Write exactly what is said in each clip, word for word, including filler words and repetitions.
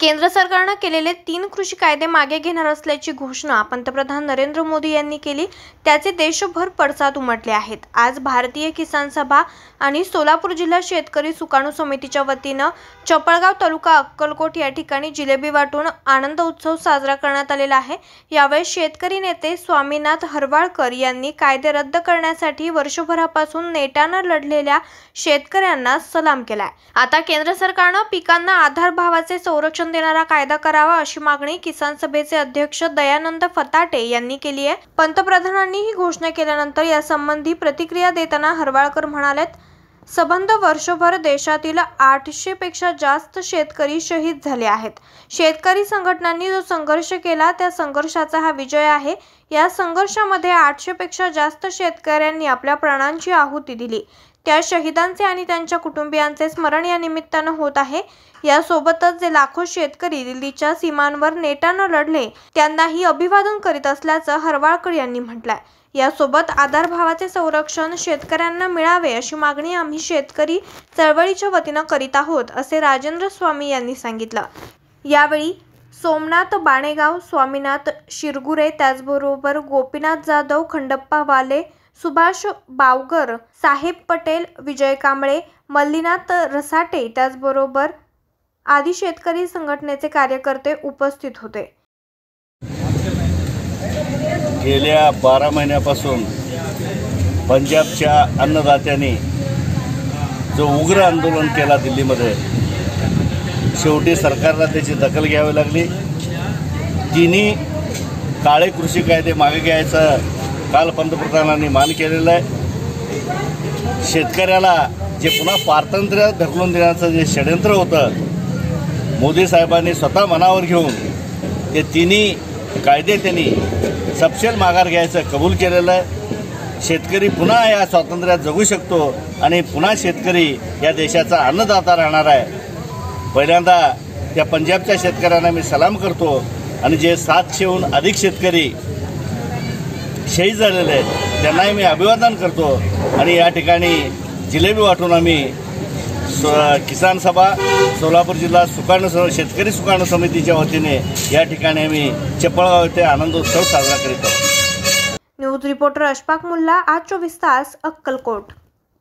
केंद्र सरकारने केलेले तीन कृषी कायदे मागे घेणार असल्याची घोषणा पंतप्रधान नरेंद्र मोदी यांनी केली। त्याचे देशभर पडसाद उमटले आहेत। आज भारतीय किसान सभा आणि सोलापूर जिल्हा शेतकरी सुकाणू समितीच्या वतीने चपळगाव तालुका अक्कलकोट या ठिकाणी जिलेबी वाटून आनंद उत्सव साजरा करण्यात आलेला आहे। यावेळी शेतकरी नेते स्वामीनाथ हरवाळकर यांनी कायदे रद्द करण्यासाठी वर्षभरापासून नेटाने लढलेल्या शेतकऱ्यांना सलाम केलाय। आता केंद्र सरकारने पिकांना आधार भावाचे संरक्षण देणारा कायदा करावा अशी मागणी किसान सभेचे अध्यक्ष दयानंद फताटे यांनी केली आहे। पंतप्रधानांनी ही घोषणा केल्यानंतर यासंबंधी प्रतिक्रिया देताना हरवाळकर म्हणालेत, संबंध वर्षभर देशातील आठशे पेक्षा जास्त शेतकरी शहीद झाले आहेत। शेतकरी संघटनांनी जो संघर्ष केला त्या संघर्षाचा हा विजय आहे। या संघर्षामध्ये आठशे पेक्षा जास्त शेतकऱ्यांनी आपल्या प्राणांची आहुती दिली। त्या शहीदांचे आणि त्यांच्या कुटुंबियांचे स्मरण या निमित्ताने होत आहे। यासोबतच जे लाखो शेतकरी दिल्लीच्या सीमांवर नेटाने लढले त्यांनाही अभिवादन करीत असल्याचं हरवाळकर यांनी म्हटलंय। यासोबत आधार भावाचे संरक्षण शेतकऱ्यांना मिळावे अशी मागणी आम्ही शेतकरी चळवळीच्या वतीने करीत आहोत असे राजेंद्र स्वामी यांनी सांगितलं। यावेळी सोमनाथ बाणेगाव, स्वामीनाथ शिरगुरे, त्याचबरोबर गोपीनाथ जाधव, खंडप्पा वाले, सुभाष बावगर, साहेब पटेल, विजय कांबळे, मल्लीनाथ रसाटे त्याचबरोबर आदी शेतकरी संघटनेचे कार्यकर्ते उपस्थित होते। गेल्या बारा महिन्यापासून पंजाबच्या अन्नदात्यांनी जो उग्र आंदोलन केला दिल्लीमध्ये, शेवटी सरकारला त्याची दखल घ्यावी लागली। तिन्ही काळे कृषी कायदे मागे घ्यायचं काल पंतप्रधानांनी मान केलेलं आहे। शेतकऱ्याला जे पुन्हा पारतंत्र्यात ढकलून देण्याचं जे षडयंत्र होतं, मोदी साहेबांनी स्वतः मनावर घेऊन ते तिन्ही कायदे त्यांनी सपशेल माघार घ्यायचं कबूल केलेलं आहे। शेतकरी पुन्हा या स्वातंत्र्यात जगू शकतो आणि पुन्हा शेतकरी या देशाचा अन्नदाता राहणार आहे। पहिल्यांदा त्या पंजाबच्या शेतकऱ्यांना मी सलाम करतो आणि जे सातशेहून अधिक शेतकरी शहीद झालेले आहेत त्यांनाही मी अभिवादन करतो। आणि या ठिकाणी जिलेबी वाटून आम्ही किसान सभा सोलापूर जिल्हा सुकाणू शेतकरी सुकाणू समितीच्या वतीने या ठिकाणी आम्ही चपळगाव येथे आनंदोत्सव साजरा करीत आहोत। न्यूज रिपोर्टर अशफाक मुल्ला, आज चोवीस तास, अक्कलकोट।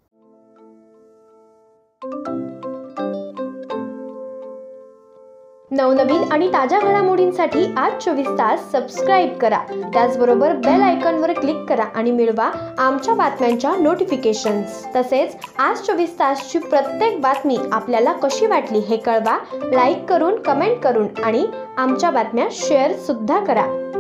नवनवीन आणि ताज्या घडामोडींसाठी आज चोवीस तास सबस्क्राईब करा। त्याचबरोबर बेल आयकॉनवर क्लिक करा आणि मिळवा आमच्या बातम्यांच्या नोटिफिकेशन्स। तसेच आज चोवीस तासची प्रत्येक बातमी आपल्याला कशी वाटली हे कळवा, लाईक करून, कमेंट करून आणि आमच्या बातम्या शेअर सुद्धा करा।